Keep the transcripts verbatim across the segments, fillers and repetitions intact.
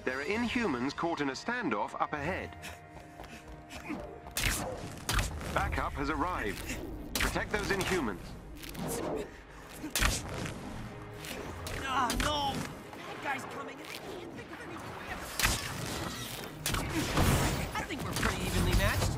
There are Inhumans caught in a standoff up ahead. Backup has arrived. Protect those Inhumans. Ah, no! That guy's coming. I can't think of any way. I think we're pretty evenly matched.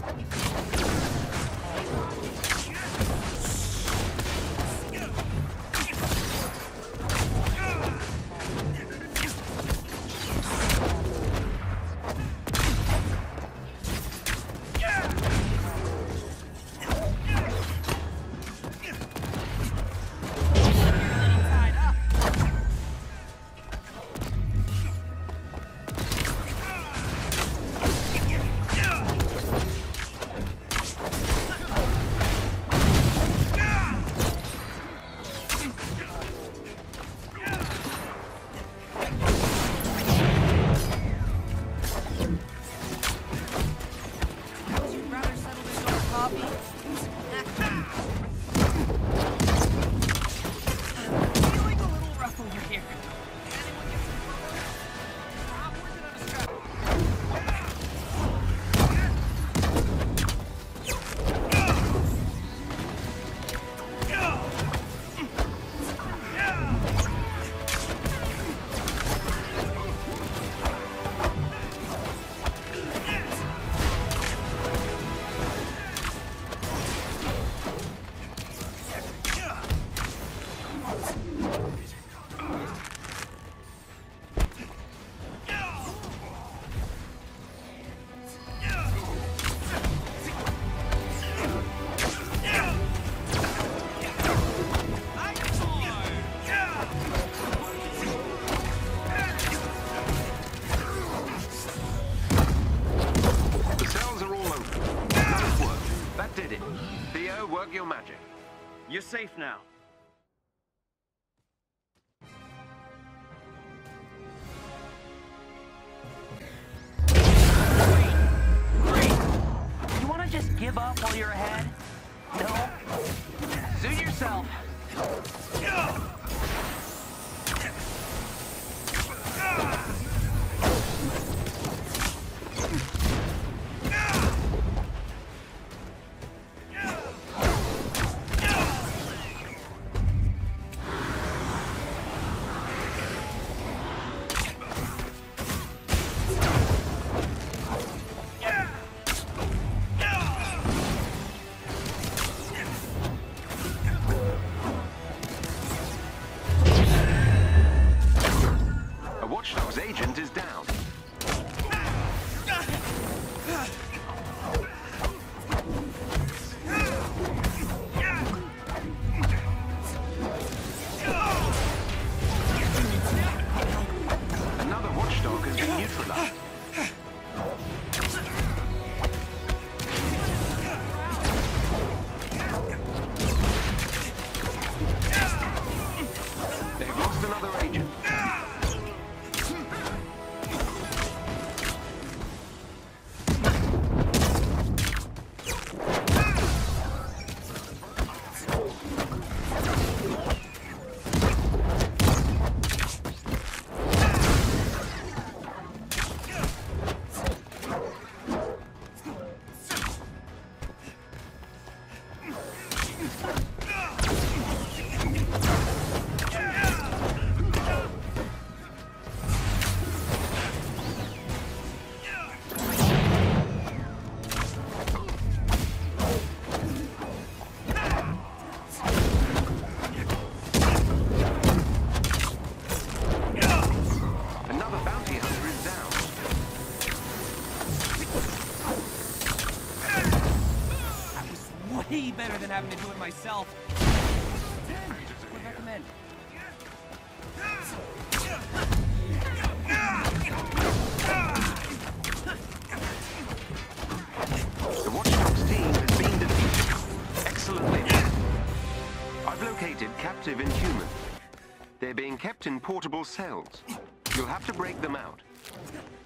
Work your magic. You're safe now. Great! You want to just give up while you're ahead? No? Suit yourself. Watchdog's agent is down. Another watchdog has been neutralized. They've lost another agent. Way better than having to do it myself. ten. Would recommend. The Watchdog's team has been defeated. Excellently. I've located captive Inhumans. They're being kept in portable cells. You'll have to break them out.